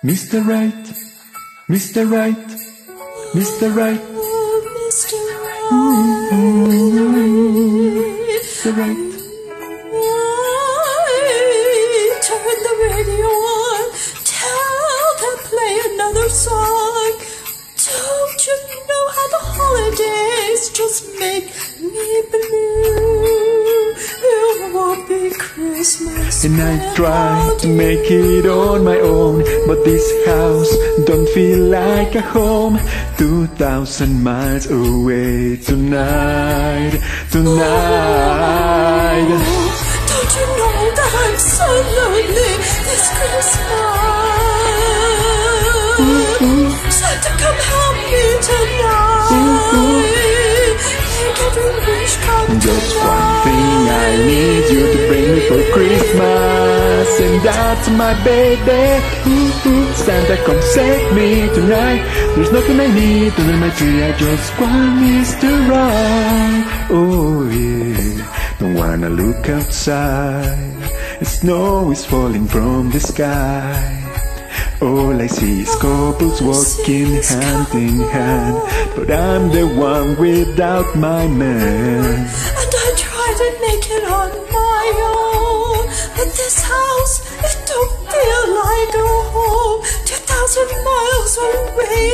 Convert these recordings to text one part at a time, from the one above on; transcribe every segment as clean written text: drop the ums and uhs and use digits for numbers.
Mr. Right, Mr. Right, Mr. Right, Mr. Right, Mr. Right. Turn the radio on, tell them play another song. Don't you know how the holidays just make me blue? It won't be Christmas. And I try to make it on my own, but this house don't feel like a home. 2,000 miles away tonight, tonight. Don't you know that I'm so lonely this Christmas? Santa, come help me tonight. Make every wish come Just tonight. one thing I need you to bring me for Christmas, and that's my baby. Santa, come save me tonight. There's nothing I need under my tree. I just want Mr. Right. Oh yeah, don't wanna look outside. The snow is falling from the sky. All I see is couples walking hand in hand, but I'm the one without my man. And I try to make it on my own, but this house, it don't feel like a home. 2,000 miles away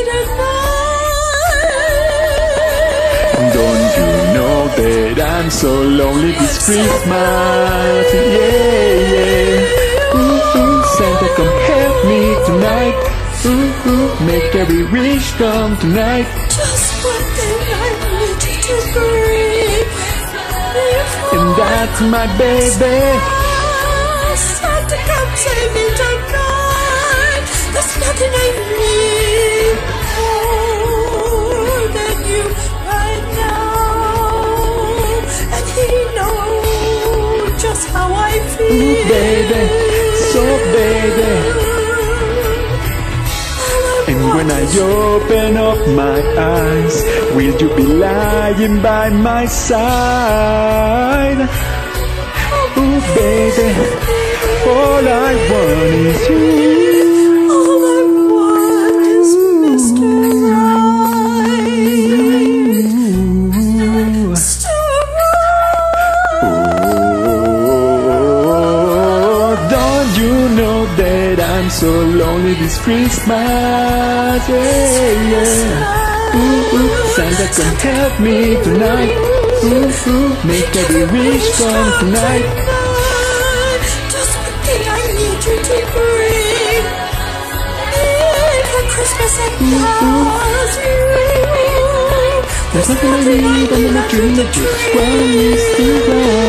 tonight. Don't you know that I'm so lonely this Christmas? Yeah, yeah. Santa, come help me tonight. Make every wish come tonight. Just one thing I need you to bring. And that's my baby. Santa, come save me tonight. There's nothing I need more than you right now. And he knows just how I feel. Baby, so baby. And when I open up my eyes, will you be lying by my side? Oh baby, all I want is you. All I want is Mr. Right. Mr. Right. Oh, don't you know that I'm so lonely this Christmas? Yeah, yeah. Santa, come help me tonight. Make every wish come tonight. Just one thing I need you to bring. For Christmas and Christmas. There's nothing I need, I'm in a dream that just one is the right.